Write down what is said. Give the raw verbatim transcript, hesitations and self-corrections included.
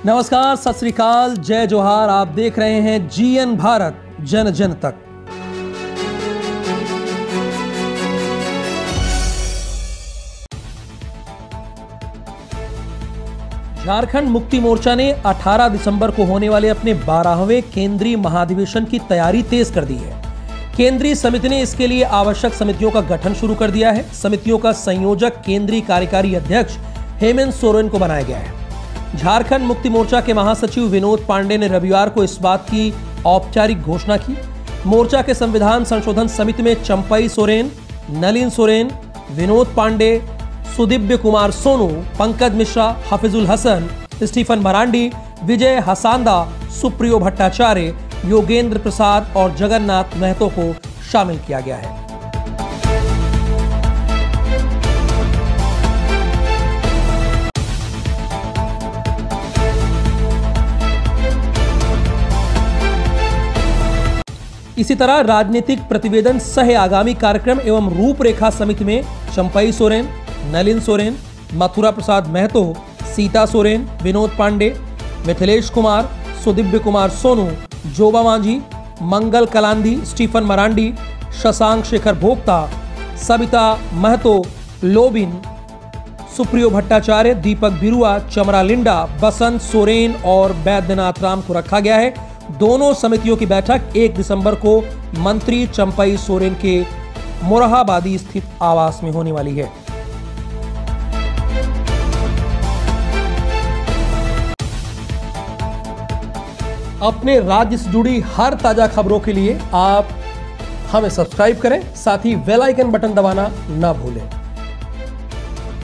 नमस्कार, सत श्री अकाल, जय जोहार। आप देख रहे हैं जीएन भारत, जन जन तक। झारखंड मुक्ति मोर्चा ने अठारह दिसंबर को होने वाले अपने बारहवें केंद्रीय महाधिवेशन की तैयारी तेज कर दी है। केंद्रीय समिति ने इसके लिए आवश्यक समितियों का गठन शुरू कर दिया है। समितियों का संयोजक केंद्रीय कार्यकारी अध्यक्ष हेमंत सोरेन को बनाया गया है। झारखंड मुक्ति मोर्चा के महासचिव विनोद पांडे ने रविवार को इस बात की औपचारिक घोषणा की। मोर्चा के संविधान संशोधन समिति में चंपई सोरेन, नलिन सोरेन, विनोद पांडे, सुदिव्य कुमार सोनू, पंकज मिश्रा, हफीजुल हसन, स्टीफन मरांडी, विजय हसांदा, सुप्रियो भट्टाचार्य, योगेंद्र प्रसाद और जगन्नाथ महतो को शामिल किया गया है। इसी तरह राजनीतिक प्रतिवेदन सह आगामी कार्यक्रम एवं रूपरेखा समिति में चंपई सोरेन, नलिन सोरेन, मथुरा प्रसाद महतो, सीता सोरेन, विनोद पांडे, मिथिलेश कुमार, सुदिव्य कुमार सोनू, जोबा मांझी, मंगल कलांधी, स्टीफन मरांडी, शशांक शेखर भोक्ता, सबिता महतो, लोबिन, सुप्रियो भट्टाचार्य, दीपक बिरुआ, चमरा लिंडा, बसंत सोरेन और बैद्यनाथ राम को रखा गया है। दोनों समितियों की बैठक एक दिसंबर को मंत्री चंपई सोरेन के मोरहाबादी स्थित आवास में होने वाली है। अपने राज्य से जुड़ी हर ताजा खबरों के लिए आप हमें सब्सक्राइब करें, साथ ही बेल आइकन बटन दबाना ना भूलें।